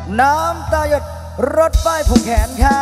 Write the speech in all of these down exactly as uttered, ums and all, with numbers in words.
น้ำตาหยดรถไฟผูกแขนข้า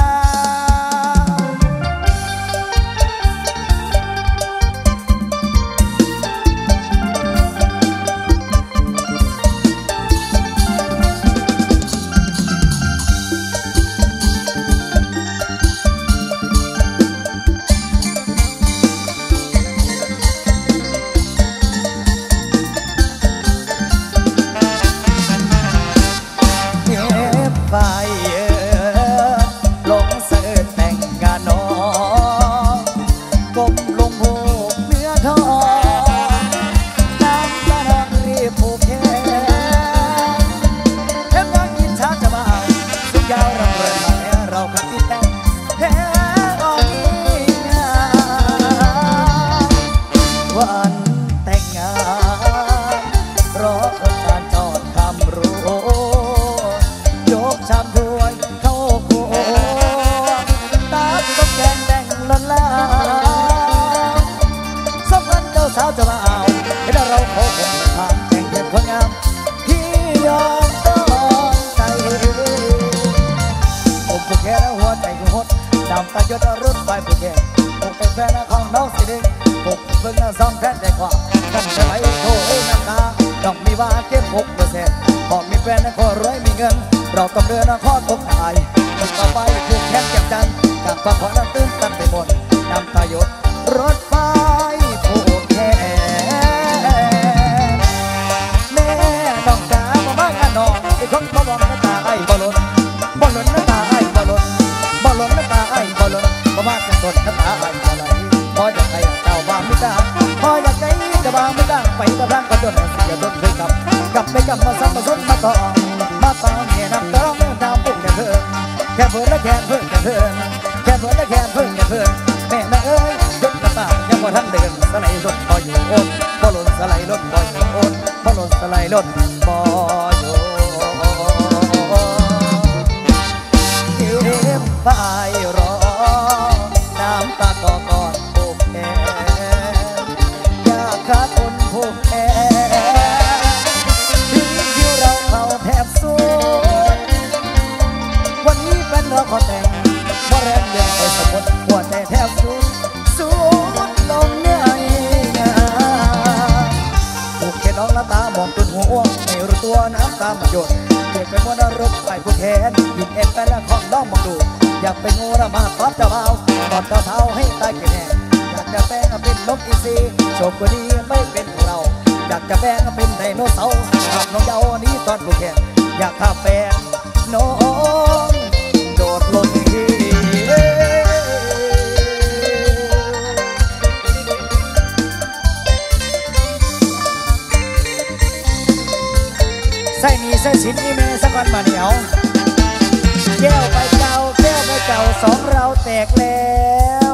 ใส่นี่ใส่ชิ้นนี่เมย์สักวันมาเหนียวแก้วไปเก่าแก้วไปเก่าสองเราแตกแล้ว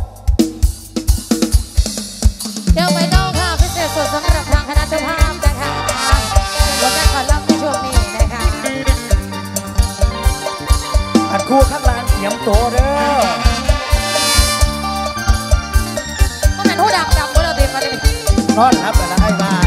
แก้วไปเก่าค่ะพิเศษสุดสำหรับทางคณะเจ้าภาพนะคะวันนี้ขอรับในช่วงนี้นะคะอัดคู่ข้างล่างเขียมตัวเด้อก็เป็นผู้ดังดำก็เราเตรียมมาเลยนอนรับแล้วนะไอ้บ้า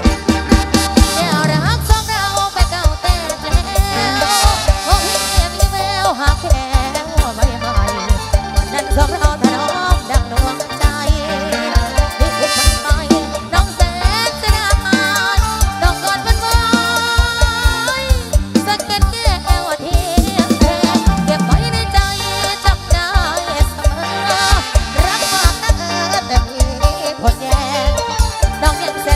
หากแค่ว่าไม่ไหววันนั้นสองเราถนอมดังดวงใจที่คิดทำไปน้องแสนจะได้น้องกอดมันไว้สักเก็ดแก้วเทียนแทนเก็บไว้ในใจจำได้เสมอรักมากนักเออแต่มีคนแย่น้องยังแส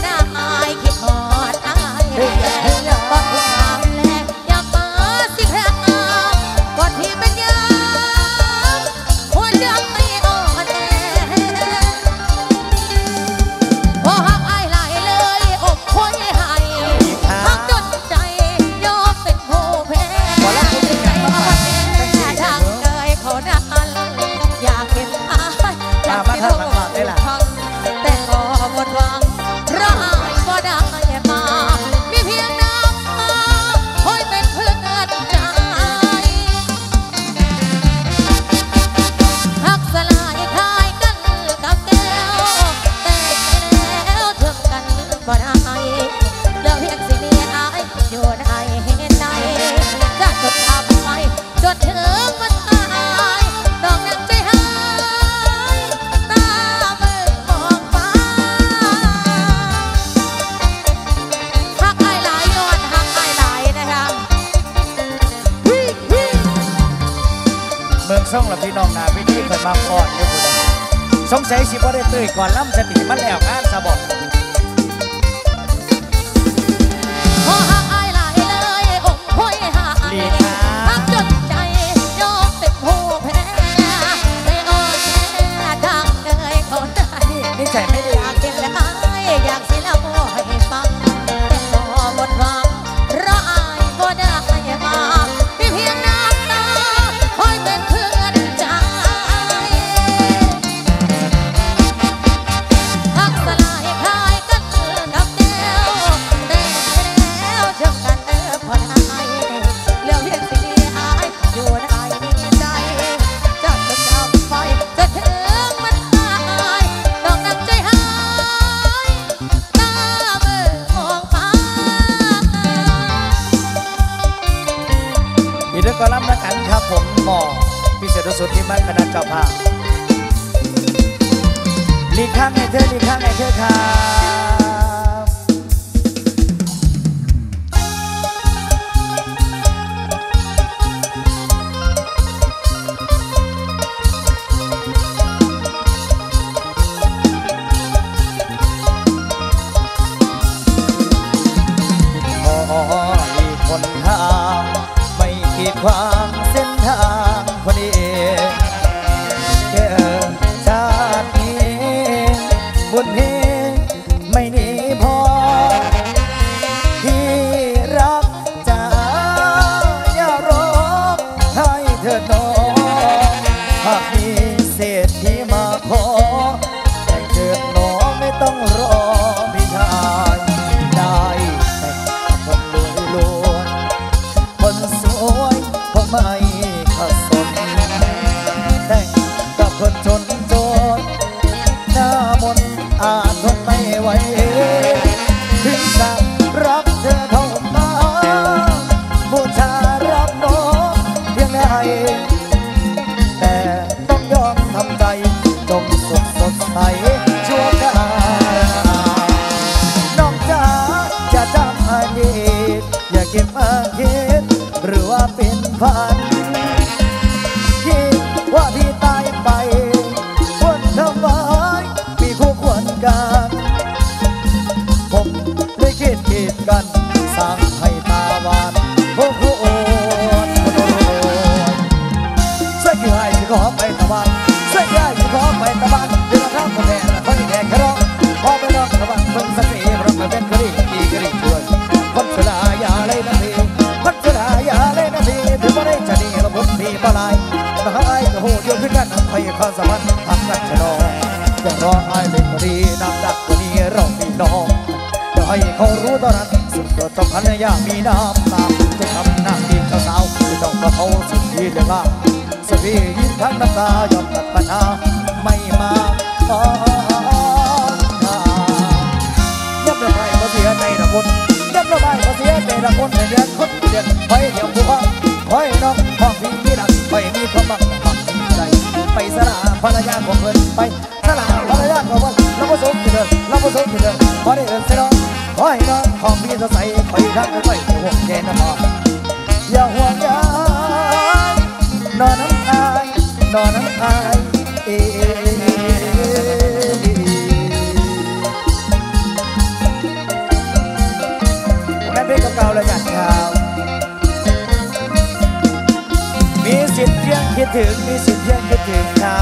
ส่งแล้วพี่น้องนาพี่ที่เคยมาก่อนอยู่คนสงสัยสิบ่ได้ตื่นก่อนล้ำสติมันแล้วงานสะบดพอหักอายหลายเลยอกห้อยหาหักจนใจยอมเป็นผู้แพ้ใจอ่อนแอดังเลยคนใดนี่ใจไม่ดีอยากกินและอายอยากสิเล่าให้ฟังแต่ก็หมดหวังเพราะอายบ่ได้มาพี่เพียงน้ำตาคอยเป็นเพื่อนใจหักสลายคลายกันเกินกับแก้วแต่แล้วเชื่อกันเออพอได้เรื่องเพียงสิ่งที่อายอยู่ได้ใจจะจะจับไฟจะถึงมันตายต้องนั่งใจหายตาเมื่อมองฟ้าอีกด้วยก็รับนักกันครับผมหมอพิเศษสุดที่มันคณะเจ้าภาพลีข้างให้เธอลีข้างให้เธอครับขออีกคนทางไม่ขีดขวางเส้นทางคนนี้เกิดชาตินี้บุญนี้ไม่หนีพอที่รักจะอย่าร้องให้เธอน้องหากมีเศษที่มาขอแต่เกิดน้องไม่ต้องรอพี่ชายได้แต่คนรวยรวยคนสวยคนไม่ขัดสนแต่งกับคนจนจนหน้ามนอาจทนไม่ไหวถึงจะรักเธอเข้ามาบูชารับน้องเพียงใดแต่ต้องยอมทำใจจงสดสดใสชั่วการน้องจ๋าอย่าจำอดีตอย่าเก็บมาคิดหรือว่าเป็นฝันคิดว่าพี่ตายไปควรทำไว้มีคู่ควรกันผมได้คิดคิดกันสร้างให้ตาหวานโอ้โหโอ้ช่วยกี่ให้ที่ขอไปตะวันช่วยกี่ให้ที่ขอไปตะวันเดี๋ยวเราทำคนแทนคนที่แทนแค่ร้องพอไปร้องตะวันเพิ่งสักทีเพราะมันเป็นกะลิ่งดีกะลิ่งด้วยคนสลายอย่าเลยนะพี่คนสลายอย่าเลยนะพี่ถึงว่าได้จะดีเราบุญพี่ปลายมาหาไอ้กระโหดโยนขึ้นกันไปความสามารถทำกันชะลออย่ารอไอ้เด็กคนนี้น้ำดักวันนี้เราพี่น้องจะให้เขารู้ตอนนั้นสุดก็ต้องพันยามีน้ำตาจะทำหน้าที่เจ้าสาวที่ต้องมาเขาสุดที่เดือดร้อนสวียิ้มทั้งน้ำตายอมตัดปัญหาไม่มายับระบายมาเสียใจระคนยับระบายมาเสียใจระคนเดือดคนเดือดคอยเดี่ยวผู้ว่าคอยน้องห้องพี่ที่ดักคอยมีความมั่งมั่งใจไปสละภรรยาของเพิ่นไปสละภรรยาของเพิ่นเราผสมกันเดินเราผสมกันเดินพอได้เดินเสร็จแล้วคอยน้องห้องพี่สดใสคอยทางกันไปห่วงแกนน้ำอย่าห่วงใยนอนน้ำตายนอนน้ำตายเอนั่นเป็นเก่าๆแล้วอย่างเก่ามีสิทธิ์เพียงคิดถึงมีสิทธิ์เพียงคิดถึงเขา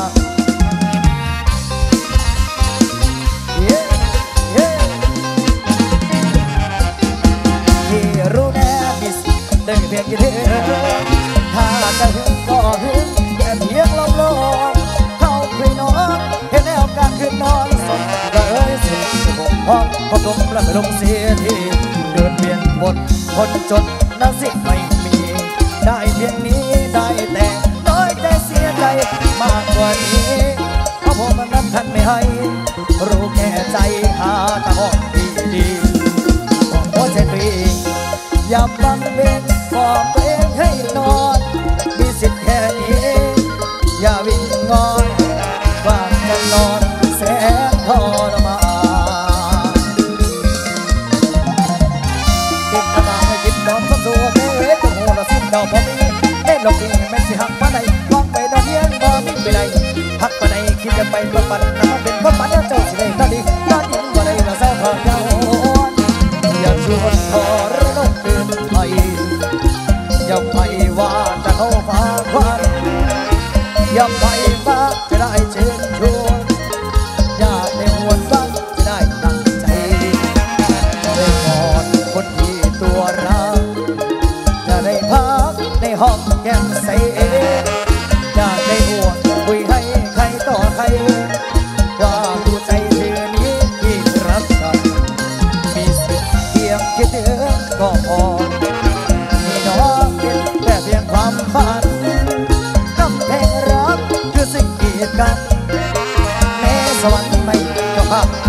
ที่รู้แน่มีสิทธิ์ได้เพียงคิดถึงถ้าจะหึงก็หึงแค่เพียงลมลมเข้าคุยนอนเห็นแล้วการคืนนอนสดก็เอ้ยสุดผมพอพอผมแล้วไปลงเสียทีเดินเปลี่ยนบทคนจนน่าสิไม่มีได้เพียงนี้ได้แต่น้อยใจเสียใจมากกว่านี้เพราะผมนั้นท่านไม่ให้รู้แก่ใจหาทางออกดีดีบอกว่าใจตัวเองอย่าบังเบนบอกตัวเองให้นอนมีสิทธิ์แค่นี้อย่าวิ่งงอนว่างจะนอนแสนทรมานติดขนาดให้กินนอนก็ตัวเด็กโอ้โหละสิ้นเดาพอมีเล่นหลอกดีไม่สิหักมาไหนลองไปจะไปประปันน้ำมันเป็นความฝันเจ้าสิได้ตอนนี้ตอนนี้ว่าได้ละเศร้าทางยาวอยากชวนทอระนกเดินไปอย่าไปว่าจะเข้าพาควันอย่าไปบ้าจะได้เชิญชวนอย่าได้หวนบ้างจะได้ตั้งใจได้กอดคนที่ตัวรักจะได้พักในห้องแก้มใสอยากได้อวดคุยให้ใครต่อใครว่าหัวใจเธอนี้ที่รักกันมีสิทธิ์เพียงคิดถึงก็พอมีน้องเป็นแค่เพียงความฝันกำแพงรักคือสิ่งกีดกันแม้สวรรค์ไม่ก็ภาพ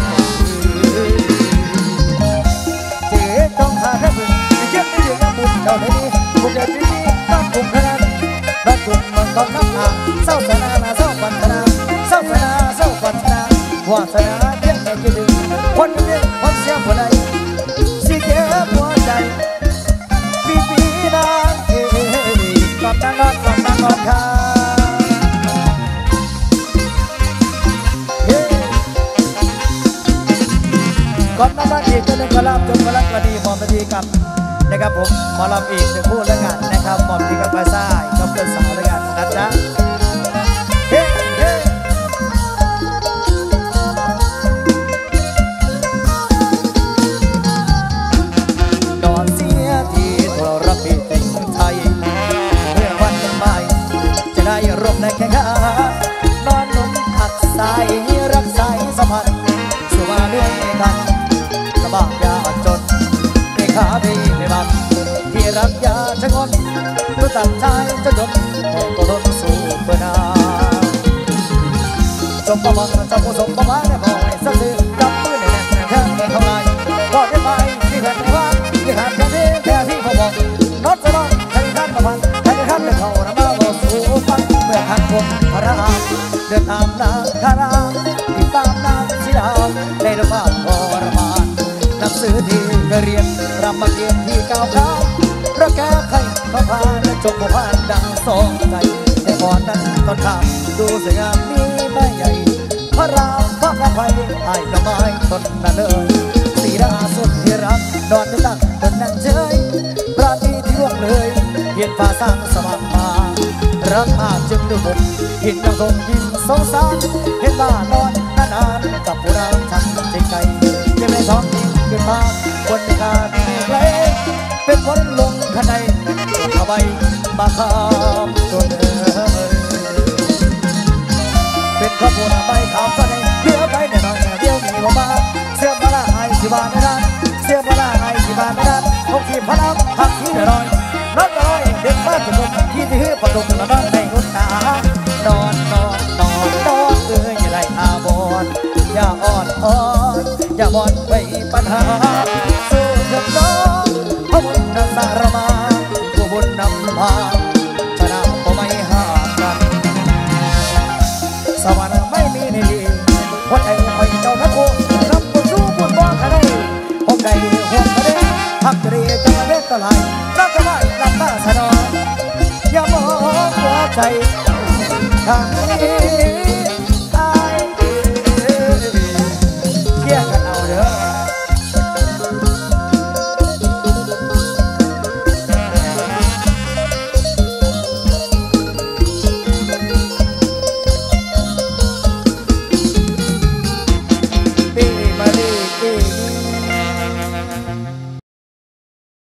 เจ๊ต้องหาแค่พึ่งที่เจ็บไม่ถึงบุญเท่านี้บุญเด็ดที่ต้องบุญขนาดรักคุณมันต้องน้ำหาเศร้าสนาเศร้าปัญนาเศร้าสนาเศร้าปัญนาวาสนาเพียงแค่คิดถึงคนเดียวคนเสียหัวใจสิเจ็บหัวใจปีปีนางเอ๋กอดนางนอนกอดนางนอนค่ะก่อนนั้นอีกตัวหนึ่งก็รับจนก็รักกระดีมอมดีกับนะครับผมมาลำอีกหนึ่งคู่แล้วกันนะครับมอมดีกับปลาซ่ากับเพื่อนสาวแล้วกันนะจ๊ะเฮ้เฮ้นอนเสียทีโทรพีติงไทยเมื่อวันใหม่จะได้รบในแข่งขันนอนนุ่มอักสายรักสายสัมพันธ์สู่มาด้วยกันบางยาจนเด็กขาพี่ไม่บังที่รักยาชะงนตัวตัดใจจะจนแต่ก็ทนสู้เพื่อนาจมประวังจมผู้สมประมาณได้พอให้สักทีจับมือแน่นแน่แค่ไม่ทำลายก็ได้ไปที่แผ่นไม่ว่าที่ขาดแค่นี้แค่ที่เขาบอกน็อตจะต้องใช้ขั้นประพันธ์ใช้ขั้นเดินเขาน้ำมาบอกสู้ฟังเมื่อขันคงพระรามเดินตามนางคารามติดตามนางสีดาวในระหว่างทรมานหนังสือที่เคยเรียนรำมาเกียนที่ก้าวข้ามเพราะแก้ไขมาผ่านและจบมาผ่านดังสองใจแต่ก่อนนั้นตอนข้ามดูสวยงามมีไม่ใหญ่พระรามพระอภัยให้กระไม้ต้นนั้นเลยสีดาสุดที่รักนอนตั้งต้นนั่งเฉยพระที่ที่ล่วงเลยเห็นฟ้าสร้างสว่างมารักมากจึงดูบุญเห็นยังคงยิ้มสงสารเห็นบ้านอนนานๆกับผู้รามทำใจใจยังไม่ท้องทิ้งขึ้นมาคนในการเพลงเป็นคนลงข้างในเข้าไปมาข้ามจนเอ่ยเป็นขบวนไปข้ามก็ได้เลี้ยวไปหน่อยเลี้ยวมีว่ามาเสื้อมาละไอสิบาทไม่ได้เสื้อมาละไอสิบาทไม่ได้หกสิบพลังพักที่หน่อยนัดน้อยเด็กบ้านจุดที่ที่หื้อประดุกละน้องในหุ่นตานอนนอนนอนนอนเอ้ยอย่าได้อาบอนอย่าอ่อนอ่อนอย่าบอนไปปัญหาสู้เถิดน้องพระบุญนำสารมาผู้บุญนำพาชนะก็ไม่ห่างกันสวรรค์ไม่มีในดีหัวใจไม่เจ้านักโกรับบุญสู้บุญบ้องกันได้ห้องใดห่วงกันได้หักเรียจะมาเวทตะไลรักจะไม่รับตาสนองอย่ามองหัวใจทางนี้